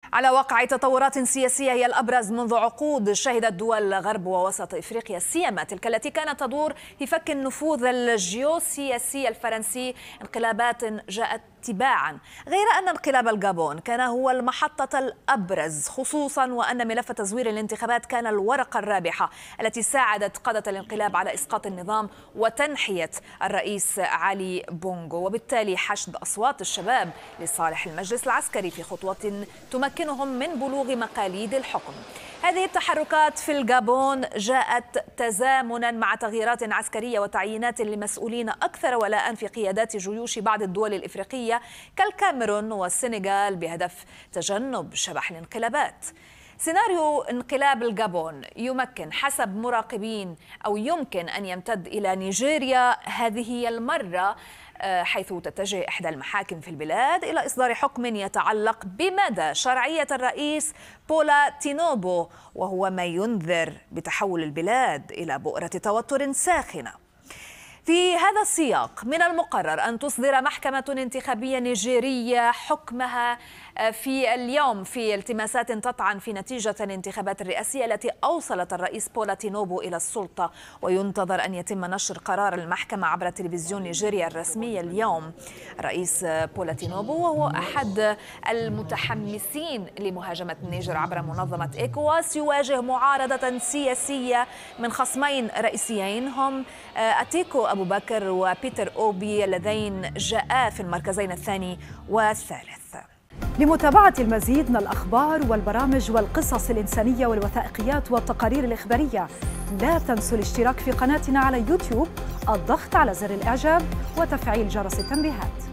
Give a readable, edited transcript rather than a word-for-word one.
على واقع تطورات سياسية هي الأبرز منذ عقود شهدت دول غرب ووسط إفريقيا، سيما تلك التي كانت تدور في فك النفوذ الجيوسياسي الفرنسي انقلابات جاءت تباعا، غير أن انقلاب الغابون كان هو المحطة الأبرز، خصوصا وأن ملف تزوير الانتخابات كان الورقة الرابحة التي ساعدت قادة الانقلاب على إسقاط النظام وتنحية الرئيس علي بونغو، وبالتالي حشد أصوات الشباب لصالح المجلس العسكري في خطوة تمكنهم من بلوغ مقاليد الحكم. هذه التحركات في الغابون جاءت تزامنا مع تغييرات عسكرية وتعيينات لمسؤولين أكثر ولاء في قيادات جيوش بعض الدول الإفريقية كالكاميرون والسنغال بهدف تجنب شبح الانقلابات. سيناريو انقلاب الغابون يمكن حسب مراقبين أو يمكن أن يمتد إلى نيجيريا هذه هي المرة، حيث تتجه إحدى المحاكم في البلاد إلى إصدار حكم يتعلق بمدى شرعية الرئيس بولا تينوبو، وهو ما ينذر بتحول البلاد إلى بؤرة توتر ساخنة. في هذا السياق من المقرر أن تصدر محكمة انتخابية نيجيرية حكمها في اليوم في التماسات تطعن في نتيجة الانتخابات الرئاسية التي أوصلت الرئيس بولا تينوبو إلى السلطة، وينتظر أن يتم نشر قرار المحكمة عبر تلفزيون نيجيريا الرسمي اليوم. الرئيس بولا تينوبو وهو أحد المتحمسين لمهاجمة النيجر عبر منظمة إيكواس يواجه معارضة سياسية من خصمين رئيسيين هم أتيكو أبو بكر وبيتر أوبي اللذين جاءا في المركزين الثاني والثالث. لمتابعة المزيد من الأخبار والبرامج والقصص الإنسانية والوثائقيات والتقارير الإخبارية لا تنسوا الاشتراك في قناتنا على يوتيوب، الضغط على زر الإعجاب وتفعيل جرس التنبيهات.